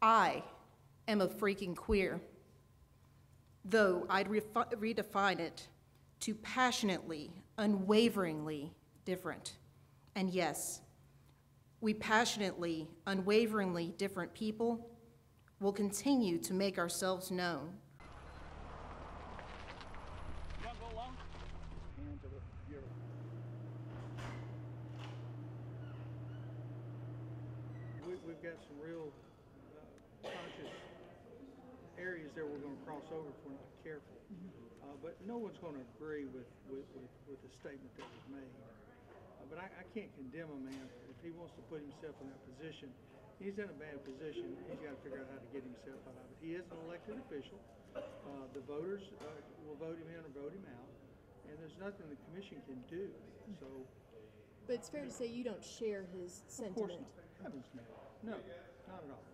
I am a freaking queer, though I'd redefine it to passionately, unwaveringly different. And yes, we passionately, unwaveringly different people will continue to make ourselves known. We've got some real conscious areas there we're going to cross over if we're not careful. But no one's going to agree with the statement that was made. But I can't condemn a man if he wants to put himself in that position. He's in a bad position. He's got to figure out how to get himself out of it. He is an elected official. The voters will vote him in or vote him out, and there's nothing the commission can do. So, but it's fair to say you don't share his sentiment. Of course not. Heavens no. No, not at all.